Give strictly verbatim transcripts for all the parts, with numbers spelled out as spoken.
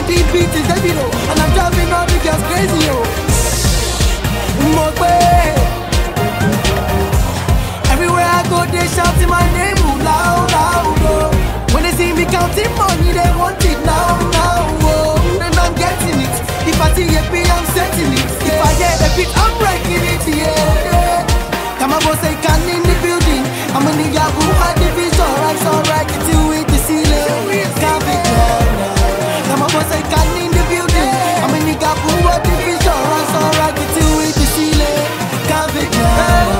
the beat is heavy though, and I'm driving all the girls crazy yo. Everywhere I go, they shouting my name ooh, loud, loud oh. When they see me counting money, they want it now, now oh. And I'm getting it. If I see a beat, I'm setting it. If I get a beat, I'm breaking it, yeah. Come on, boss, I can in the building. I'm a nigga who had the vision. Right, so right, get you with the ceiling. Can't be clear. Come on, boss, I can in the building. I'm a nigga who had the vision. Right, so right, get you with the ceiling. Can't be clear.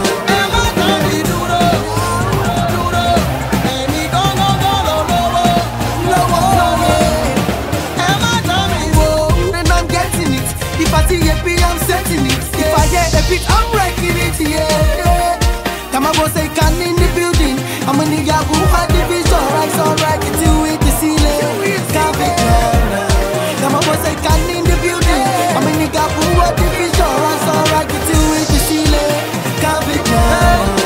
If I see a beat, I'm setting it. If I get a beat, I'm breaking it, yeah. Come on, boss, I can in the building. I'm a nigga who had the vision. Right, so right, get you with the ceiling. Can't be clear. Come on, boss, I can in the building. I'm a nigga who had the vision. Right, so right, get you with the ceiling. Can't be clear.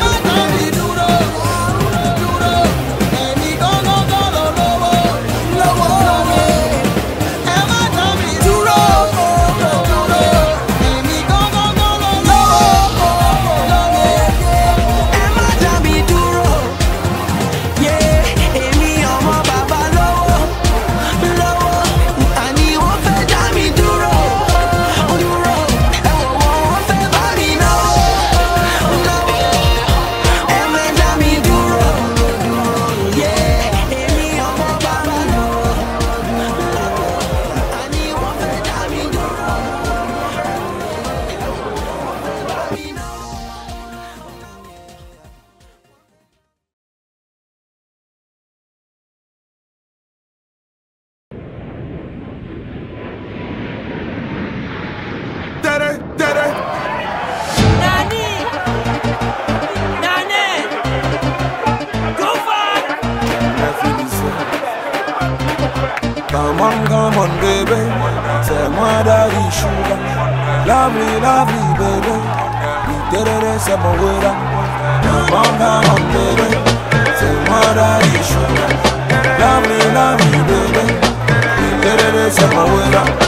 Come on, come on, baby. C'est moi daddy sugar. Lovely, lovely, baby. We did it, c'est mon way. Come on, come on, baby. C'est moi daddy sugar. Lovely, lovely, baby. We did it, c'est mon way.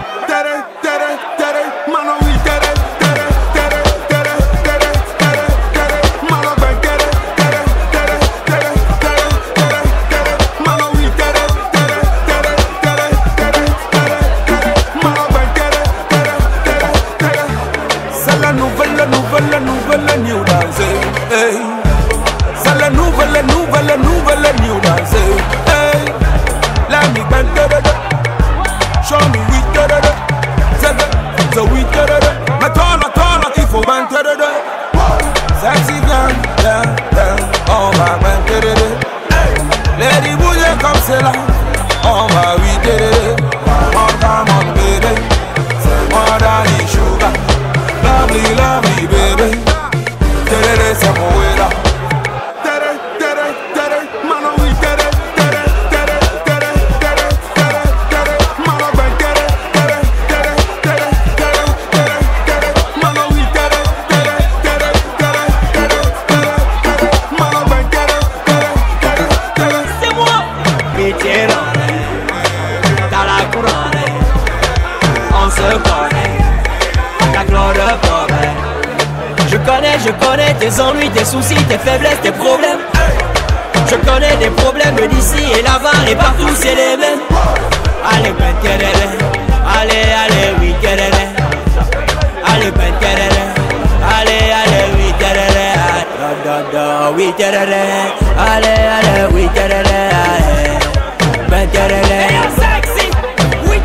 Je connais tes ennuis, tes soucis, tes faiblesses, tes problèmes. Je connais des problèmes d'ici et là-bas et partout c'est les mêmes. Allez, ben, allez, allez, oui, allez, ben, allez, allez, oui, oui, allez, allez, oui, ben, sexy, oui,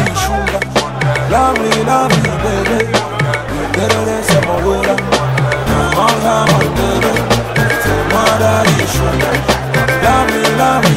Lovely, lovely, baby. You better than some way. lovely,